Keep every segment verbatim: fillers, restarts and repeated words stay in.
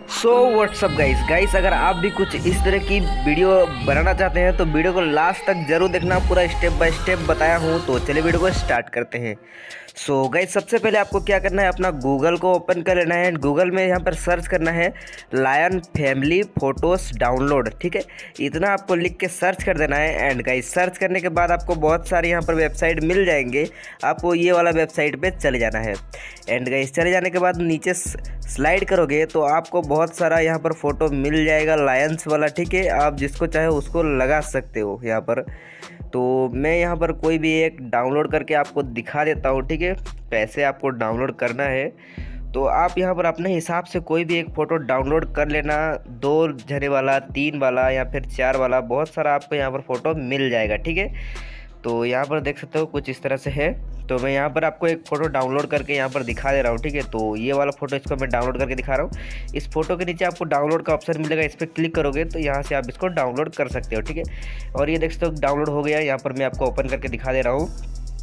So what's up guys guys अगर आप भी कुछ इस तरह की वीडियो बनाना चाहते हैं तो वीडियो को लास्ट तक जरूर देखना। पूरा स्टेप बाय स्टेप बताया हूँ। तो चलिए वीडियो को स्टार्ट करते हैं। सो गाइस सबसे पहले आपको क्या करना है, अपना गूगल को ओपन कर लेना है। गूगल में यहाँ पर सर्च करना है लायन फैमिली फ़ोटोज़ डाउनलोड। ठीक है, इतना आपको लिख के सर्च कर देना है। एंड गाइस सर्च करने के बाद आपको बहुत सारे यहाँ पर वेबसाइट मिल जाएंगे। आपको ये वाला वेबसाइट पे चले जाना है। एंड गाइस चले जाने के बाद नीचे स्लाइड करोगे तो आपको बहुत सारा यहाँ पर फ़ोटो मिल जाएगा लायंस वाला। ठीक है, आप जिसको चाहे उसको लगा सकते हो यहाँ पर। तो मैं यहाँ पर कोई भी एक डाउनलोड करके आपको दिखा देता हूँ। ठीक है, कैसे आपको डाउनलोड करना है तो आप यहाँ पर अपने हिसाब से कोई भी एक फ़ोटो डाउनलोड कर लेना। दो जने वाला, तीन वाला या फिर चार वाला, बहुत सारा आपको यहाँ पर फ़ोटो मिल जाएगा। ठीक है, तो यहाँ पर देख सकते हो कुछ इस तरह से है। तो मैं यहाँ पर आपको एक फ़ोटो डाउनलोड करके यहाँ पर दिखा दे रहा हूँ। ठीक है, तो ये वाला फ़ोटो इसको मैं डाउनलोड करके दिखा रहा हूँ। इस फोटो के नीचे आपको डाउनलोड का ऑप्शन मिलेगा, इस पर क्लिक करोगे तो यहाँ से आप इसको डाउनलोड कर सकते हो। ठीक है, और ये देख सकते हो डाउनलोड हो गया। यहाँ पर मैं आपको ओपन करके दिखा दे रहा हूँ।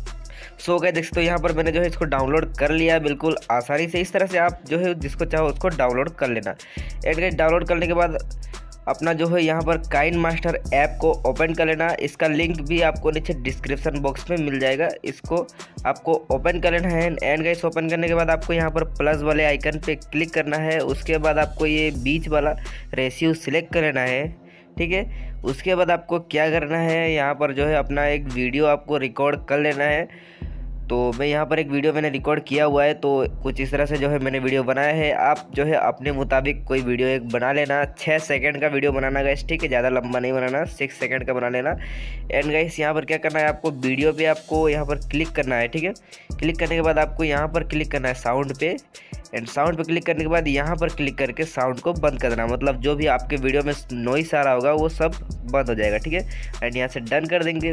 सो गए देख सकते हो यहाँ पर मैंने जो है इसको डाउनलोड कर लिया बिल्कुल आसानी से। इस तरह से आप जो है जिसको चाहो उसको डाउनलोड कर लेना। एंड गाइस डाउनलोड करने के बाद अपना जो है यहाँ पर काइन मास्टर ऐप को ओपन कर लेना। इसका लिंक भी आपको नीचे डिस्क्रिप्शन बॉक्स में मिल जाएगा। इसको आपको ओपन कर लेना है। एंड गाइस ओपन करने के बाद आपको यहाँ पर प्लस वाले आइकन पे क्लिक करना है। उसके बाद आपको ये बीच वाला रेशियो सिलेक्ट कर लेना है। ठीक है, उसके बाद आपको क्या करना है, यहाँ पर जो है अपना एक वीडियो आपको रिकॉर्ड कर लेना है। तो मैं यहाँ पर एक वीडियो मैंने रिकॉर्ड किया हुआ है, तो कुछ इस तरह से जो है मैंने वीडियो बनाया है। आप जो है अपने मुताबिक कोई वीडियो एक बना लेना। छः सेकंड का वीडियो बनाना गाइस। ठीक है, ज़्यादा लंबा नहीं बनाना, सिक्स सेकंड का बना लेना। एंड गाइस यहाँ पर क्या करना है, आपको वीडियो पे आपको यहाँ पर क्लिक करना है। ठीक है, क्लिक करने के बाद आपको यहाँ पर क्लिक करना है साउंड पे। एंड साउंड पे क्लिक करने के बाद यहाँ पर क्लिक करके साउंड को बंद कर देना। मतलब जो भी आपके वीडियो में नॉइस आ रहा होगा वो सब बंद हो जाएगा। ठीक है, एंड यहाँ से डन कर देंगे।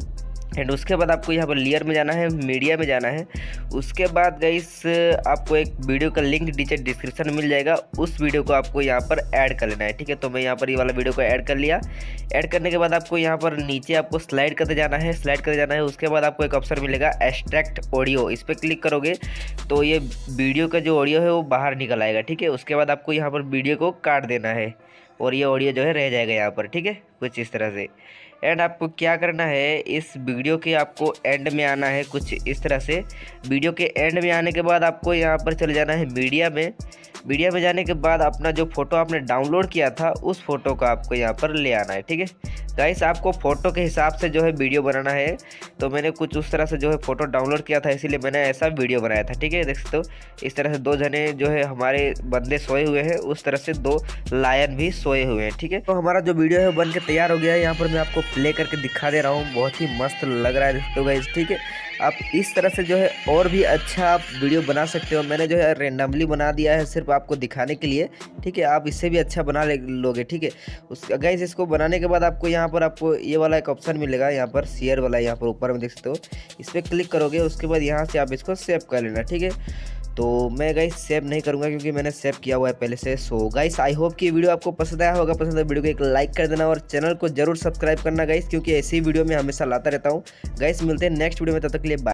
एंड उसके बाद आपको यहाँ पर लेयर में जाना है, मीडिया में जाना है। उसके बाद गाइस आपको एक वीडियो का लिंक नीचे डिस्क्रिप्शन में मिल जाएगा। उस वीडियो को आपको यहाँ पर ऐड कर लेना है। ठीक है, तो मैं यहाँ पर ये वाला वीडियो को ऐड कर लिया। ऐड करने के बाद आपको यहाँ पर नीचे आपको स्लाइड करते जाना है, स्लाइड करते जाना है। उसके बाद आपको एक ऑप्शन मिलेगा एक्सट्रैक्ट ऑडियो। इस पर क्लिक करोगे तो ये वीडियो का जो ऑडियो है वो बाहर निकल आएगा। ठीक है, उसके बाद आपको यहाँ पर वीडियो को काट देना है और ये ऑडियो जो है रह जाएगा यहाँ पर। ठीक है, कुछ इस तरह से। एंड आपको क्या करना है, इस वीडियो के आपको एंड में आना है कुछ इस तरह से। वीडियो के एंड में आने के बाद आपको यहाँ पर चले जाना है मीडिया में। मीडिया में जाने के बाद अपना जो फ़ोटो आपने डाउनलोड किया था उस फोटो को आपको यहाँ पर ले आना है। ठीक है गाइस, आपको फ़ोटो के हिसाब से जो है वीडियो बनाना है। तो मैंने कुछ उस तरह से जो है फ़ोटो डाउनलोड किया था, इसीलिए मैंने ऐसा वीडियो बनाया था। ठीक है, देख सकते हो इस तरह से दो जने जो है हमारे बंदे सोए हुए हैं, उस तरह से दो लायन भी सोए हुए हैं। ठीक है, तो हमारा जो वीडियो है बन के तैयार हो गया है। यहाँ पर मैं आपको प्ले करके दिखा दे रहा हूँ, बहुत ही मस्त लग रहा है। देख सकते हो गाइस। ठीक है, आप इस तरह से जो है और भी अच्छा आप वीडियो बना सकते हो। मैंने जो है रेंडमली बना दिया है सिर्फ आपको दिखाने के लिए। ठीक है, आप इससे भी अच्छा बना लोगे। ठीक है, उस गाइस इसको बनाने के बाद आपको यहाँ पर आपको ये वाला एक ऑप्शन मिलेगा, यहाँ पर शेयर वाला, यहाँ पर ऊपर में देख सकते हो। इस पर क्लिक करोगे, उसके बाद यहाँ से आप इसको सेव कर लेना। ठीक है, तो मैं गाइस सेव नहीं करूंगा क्योंकि मैंने सेव किया हुआ है पहले से। सो गाइस आई होप कि वीडियो आपको पसंद आया होगा। पसंद है वीडियो को एक लाइक कर देना और चैनल को जरूर सब्सक्राइब करना गाइस, क्योंकि ऐसी वीडियो में हमेशा लाता रहता हूँ। गाइस मिलते हैं नेक्स्ट वीडियो में, तब तक के लिए बाय।